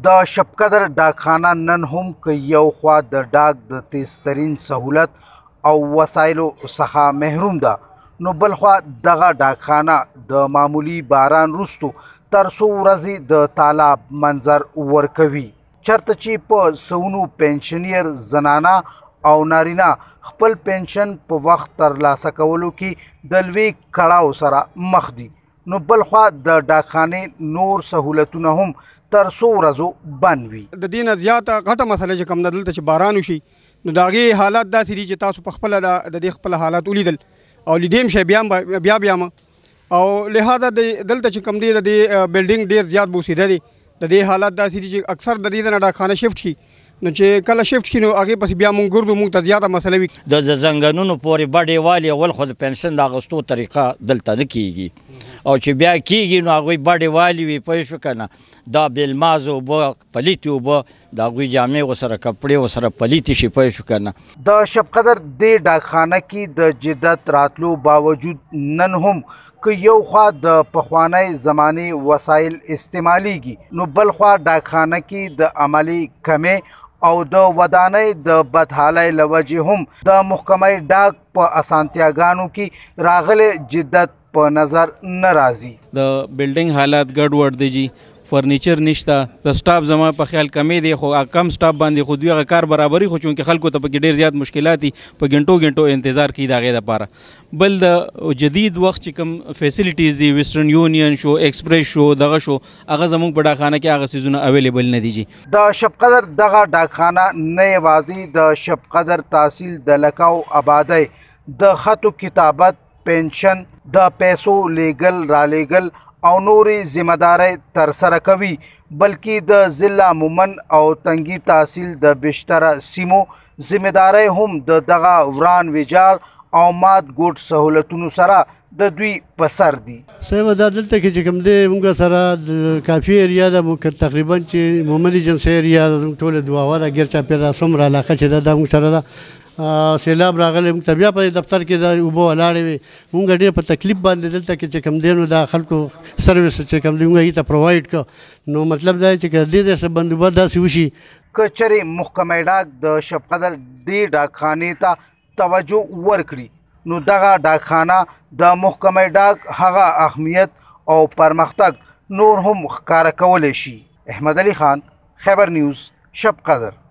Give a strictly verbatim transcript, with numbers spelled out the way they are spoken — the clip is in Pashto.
د شب قدر ډاکخانه نن هم که یو خوا د ډاک د تیزترین سهولت او وسایلو څخه محروم ده، نو بل خوا دغه ډاکخانه د معمولی باران وروستو تر څو ورځې د تالاب منظر ورکوي، چرته چې په سونو پنشنیر زنانه او نارینه خپل پنشن په وخت ترلاسه کولو کې د لوی کړاو سره مخ دي. نو بل خوا د ډاکخانې نور سهولتونه هم تر څو ورځو بند وي. د دې نه زیاته غټه مسله چې کوم ده دلته چې باران وشي نو د هغې حالات داسې دي چې تاسو په خپله د دې خپل حالات ولیدل او لیدیم شی بیا بیا بیا او لهذا د دلته چې کوم دی د دې بلډینګ ډېر زیات بوسیده دی. د دې حالات داسې دي چې اکثر د دې نه ډاکخانه شفټ شي نو چې کله شفټ شي نو هغې پسې بیا مونږ ګرځو، مونږ ته زیاته مسله وي. د زنګنونو پورې بډې والي اول خو د پنشن د اخیستو طریقه دلته نه کیږي او چې بیا کیږي نو هغوی بډې والي وي، پوه شوې که نه، دا بېلماز اوبه پلیتې اوبه د هغوی جامې ورسره کپړې ورسره پلیتې شي، پوه شوې که نه. د شب قدر دې ډاکخانه کې د جدت راتلو باوجود نن هم که یو خوا د پخوانی زمانې وسایل استعمالیږي نو بل خوا ډاکخانه کې د عملي کمې او د ودانۍ د بدحالۍ له وجې هم د محکمه ډاک په اسانتیاګانو کې راغلی جدت په نظر نه راځي. د بلډینګ حالات ګډوډ دي جی، فرنیچر نشته، د سټاف زما په خیال کمې دی، خو کم سټاف باندې خو دوی هغه کار برابري، خو چونکې خلکو ته پکې ډېر زیات مشکلات دي، په ګنټو ګنټو انتظار کوي د هغې دپاره. بل د جدید وخت چې کوم فیسیلیټیز دي، ویسټرن یونین شو، ایکسپریس شو، دغه شو، هغه زموږ په ډاکخانه کې هغه څیزونه اویلیبل نه دي جی. د شب قدر دغه ډاکخانه نه یوازې د شب قدر تحصیل د لکاو آبادۍ، د خطو کتابت، پنشن، د پیسو لیږل رالیږل او نورې ذمهدارۍ ترسره کوي، بلکې د ضلع مومن او تنګي تحصیل د بیشتره سیمو ذمهدارۍ هم د دغه وران ویجاړ او مات ګوټ سهولتونو سره د دوی په سر دي. صاحب دا دلته کې چې کوم دی موږ سره کافي ایریا ده، تقریبا چې مومن ایجنسي ایریا ټوله دواوه ده، ګیر چاپېره څومره علاقه چې ده دا موږ سره ده. سیلاب راغلی موږ ته بیا په دفتر کې د اوبه ولاړې وې، موږ ډېر په تکلیف باندې دلته کې چې کوم دی نو دا خلکو سروس چې کوم دی موږ هغې ته پرووایډ کړه. نو مطلب دا چې که دې داسې بندوبست داسې وشي که چېرې محکمه ډاک د شب قدر دې ډاکخانې ته توجه ورکړي نو دغه ډاکخانه د محکمه ډاک هغه اهمیت او پرمختګ نور هم ښکاره کولی شي. احمد علي خان، خیبر نیوز، شب قدر.